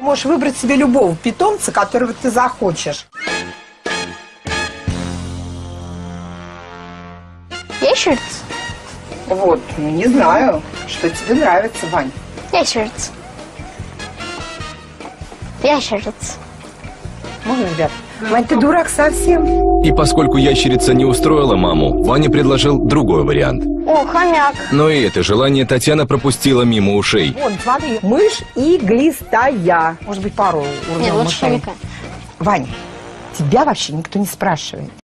Можешь выбрать себе любого питомца, которого ты захочешь. Ящерица? Вот, ну не знаю, что тебе нравится, Вань. Ящерица. Ящерица. Можно, ребят? Вань, ты дурак совсем. И поскольку ящерица не устроила маму, Ваня предложил другой вариант. О, хомяк. Но и это желание Татьяна пропустила мимо ушей. Вон, смотри, мышь иглистая. Может быть, пару Нет, уровней лучше мышей. хомяка. Вань, тебя вообще никто не спрашивает.